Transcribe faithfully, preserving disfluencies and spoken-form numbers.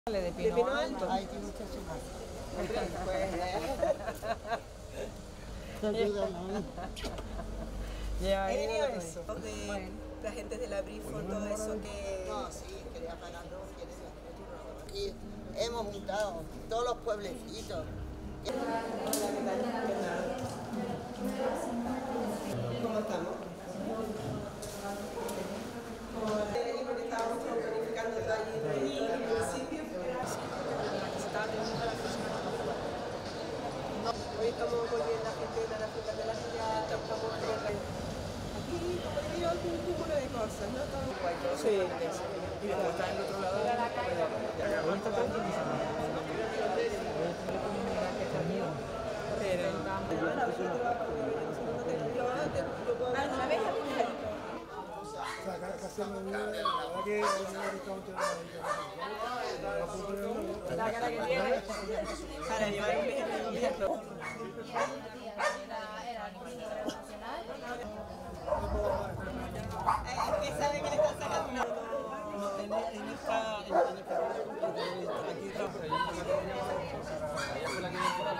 De Pino, de Pino Alto. Ay, tiene mucha más. Pues, ayuda, ¿no? Ya, he venido ya, eso, ya. de Bueno. la gente de la Brifo, todo eso que... No, sí, quería pagar dos, quieres y hemos juntado todos los pueblecitos. ¿Cómo estamos? Porque estábamos planificando todo allí en el municipio. Hoy estamos volviendo a gente de la fruta de la ciudad, estamos por la... Aquí, como digo, un cúmulo de cosas, ¿no? Todo... Sí. Y después está en el otro lado de la calle. ¿Alguna vez La cara que tiene para llevar un viaje? Era a nivel internacional. Es que sabe que le están sacando una... en esta